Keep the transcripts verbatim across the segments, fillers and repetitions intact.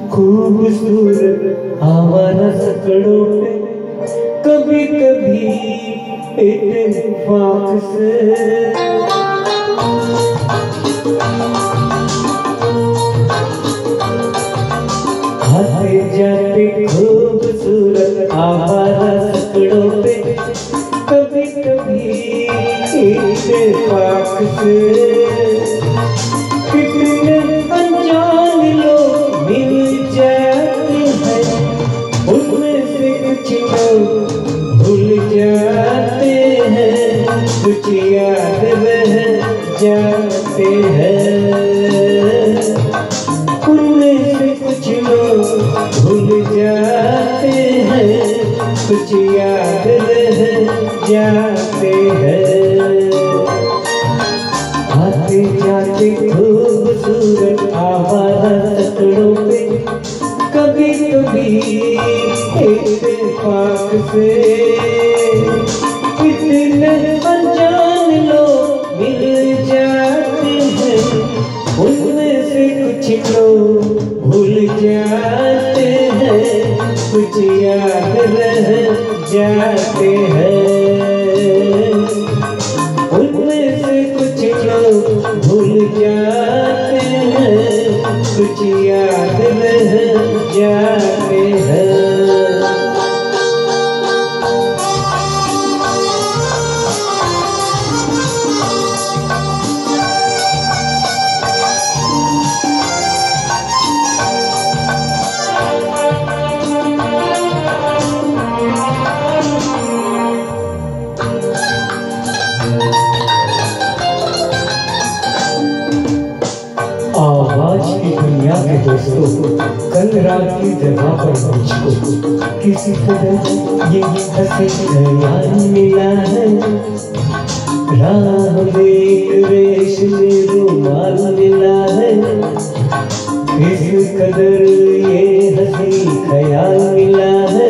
खूबसूरत आवारा सकड़ों पे कभी कभी इत्तेफाक से आते जाते खूबसूरत आवारा सकड़ों पे कभी कभी इत्तेफाक से कितने अनजान लोग मिल जाते हैं, उनमें से कुछ लोग भूल जाते हैं, कुछ याद रह जाते हैं। उनमें से कुछ लोग भूल जाते हैं, कुछ याद रह जाते हैं। आते जाते खूबसूरत आवारा सकड़ों पे कभी कभी इत्तेफाक से कितने अनजान लोग मिल जाते हैं, उनमें से कुछ लोग भूल जाते हैं, कुछ याद रह जाते हैं। उनमें से कुछ लोग भूल जाते हैं, कुछ याद रह जाते हैं। आवाज की दुनिया के दोस्तों, कल रात की जगह पर मुझको किसी कदर ये हंसे ख्याल मिला है। राह में एक रेशमी रुमाल मिला है, इस कदर ये हंसी ख्याल मिला है।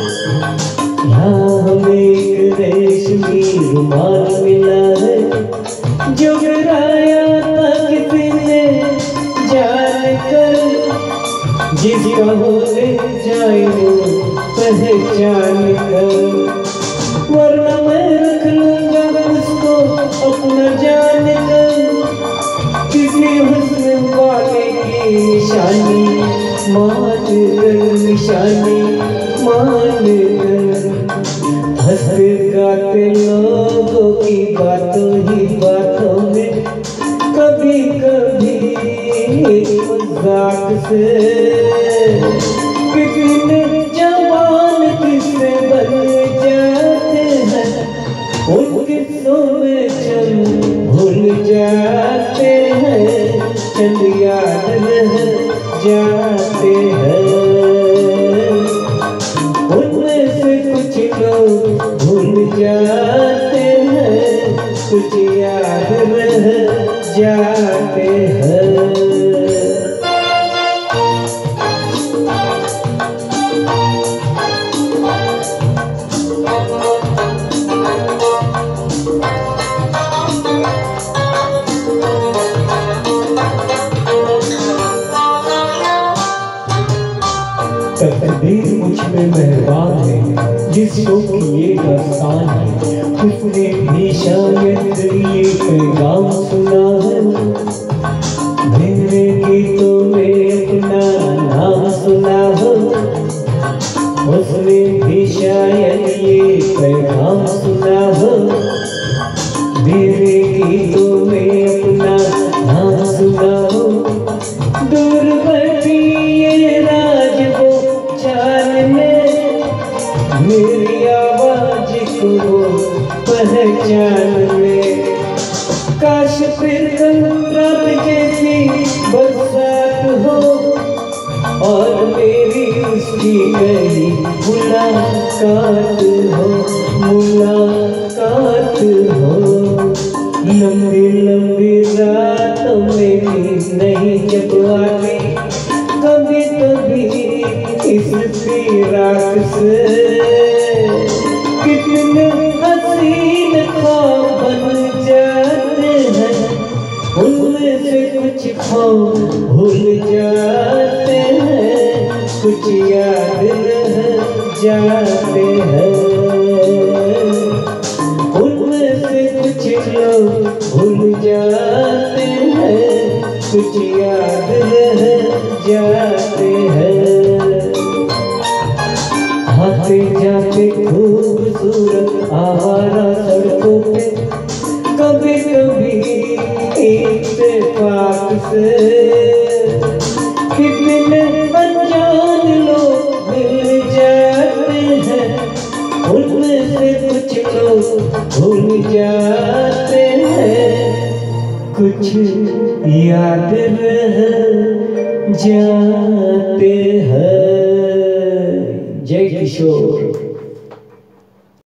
राह में एक रेशमी रुमाल मिला है, जो गिराया था किसी ने जान कर, जिसका होने जाए वो पहचान कर। वरना मैं रख लूंगा उसको अपना जान कर, किसी हुस्न वाले की निशानी मान कर, निशानी मान कर। हंसते गाते लोगों की बातों ही बातों में कभी कभी मजाक से कितने जवान किस्से बन जाते हैं, उन किस्सों में चंद भूल जाते हैं, चंद याद रह जाते हैं। उनमें से कुछ लोग भूल जाते हैं, कुछ याद रह जाते हैं। तकदीर मुझ में मेहरबान है, जिसको कि ये दास्तान है, उसने भी शायद ये पैगाम सुना है। मेरे गीतों में अपना नाम सुना हो, उसने भी शायद ये पैगाम सुना हो। मेरे गीतों में अपना नाम सुना हो, दूर बैठी ये राज वो चाल में, मेरी आवाज को वो पहचान में। काश फिर कल रात जैसी बरसात हो, और मेरी उसकी गई मुलाकात हो, मुलाकात हो। लंबी लंबी रातों में नींद नहीं जब आती, कभी कभी इस फिराक से कितने हसीन ख्वाब बन जाते हैं, उनमें से कुछ ख्वाब भूल जाते हैं, कुछ याद रह जाते हैं, उनमें से कुछ लोग भूल जाते हैं, कुछ याद रह जाते हैं। आते जाते खूबसूरत आवारा सड़कों पे कभी कभी इत्तेफाक से कितने अनजान लोग मिल जाते हैं, उनमें से कुछ लोग भूल जाते हैं, कुछ याद रह जाते हैं। जय किशोर।